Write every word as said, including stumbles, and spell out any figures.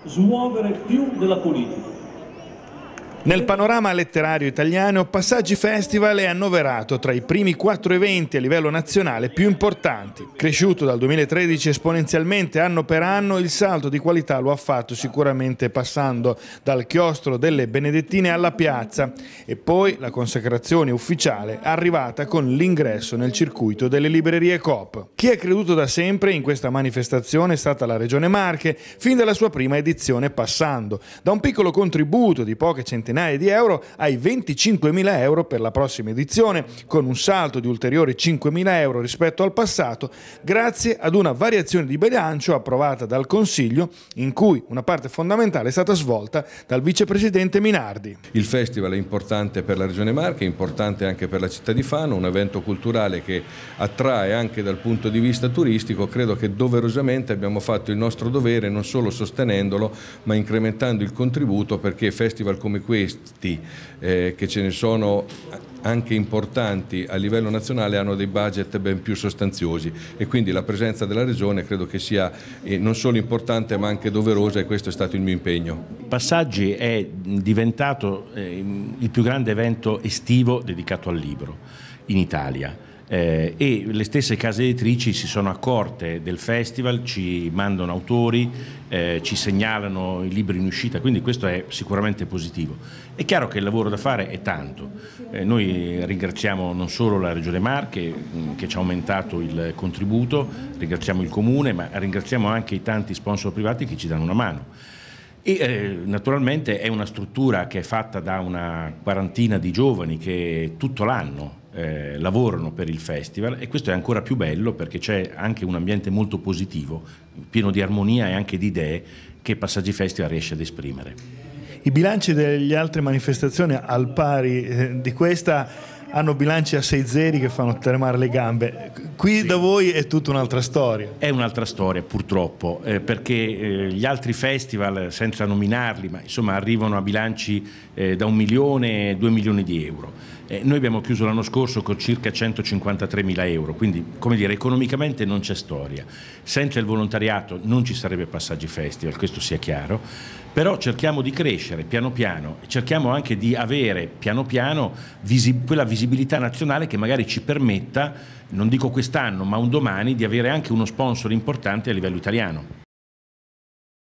smuovere più della politica. Nel panorama letterario italiano, Passaggi Festival è annoverato tra i primi quattro eventi a livello nazionale più importanti. Cresciuto dal duemilatredici esponenzialmente anno per anno, il salto di qualità lo ha fatto sicuramente passando dal chiostro delle Benedettine alla piazza e poi la consacrazione ufficiale arrivata con l'ingresso nel circuito delle librerie Coop. Chi ha creduto da sempre in questa manifestazione è stata la Regione Marche, fin dalla sua prima edizione, passando da un piccolo contributo di poche centinaia di euro ai venticinquemila euro per la prossima edizione, con un salto di ulteriori cinquemila euro rispetto al passato, grazie ad una variazione di bilancio approvata dal Consiglio, in cui una parte fondamentale è stata svolta dal vicepresidente Minardi. Il festival è importante per la Regione Marche, è importante anche per la città di Fano, un evento culturale che attrae anche dal punto di vista turistico. Credo che doverosamente abbiamo fatto il nostro dovere non solo sostenendolo, ma incrementando il contributo, perché festival come questo Questi, eh, che ce ne sono anche importanti a livello nazionale, hanno dei budget ben più sostanziosi e quindi la presenza della Regione credo che sia eh, non solo importante ma anche doverosa, e questo è stato il mio impegno. Passaggi è diventato eh, il più grande evento estivo dedicato al libro in Italia. Eh, e le stesse case editrici si sono accorte del festival, ci mandano autori, eh, ci segnalano i libri in uscita, quindi questo è sicuramente positivo. È chiaro che il lavoro da fare è tanto. Eh, noi ringraziamo non solo la Regione Marche mh, che ci ha aumentato il contributo, ringraziamo il Comune, ma ringraziamo anche i tanti sponsor privati che ci danno una mano. E eh, naturalmente è una struttura che è fatta da una quarantina di giovani che tutto l'anno eh, lavorano per il festival, e questo è ancora più bello perché c'è anche un ambiente molto positivo, pieno di armonia e anche di idee che Passaggi Festival riesce ad esprimere. I bilanci delle altre manifestazioni, al pari eh, di questa, hanno bilanci a sei zeri che fanno tremare le gambe. Qui sì, da voi è tutta un'altra storia. È un'altra storia purtroppo, eh, perché eh, gli altri festival, senza nominarli, ma insomma arrivano a bilanci eh, da un milione, due milioni di euro. Eh, noi abbiamo chiuso l'anno scorso con circa centocinquantatremila euro, quindi come dire, economicamente non c'è storia. Senza il volontariato non ci sarebbe Passaggi Festival, questo sia chiaro, però cerchiamo di crescere piano piano e cerchiamo anche di avere piano piano visi- quella visibilità nazionale che magari ci permetta, non dico quest'anno ma un domani, di avere anche uno sponsor importante a livello italiano.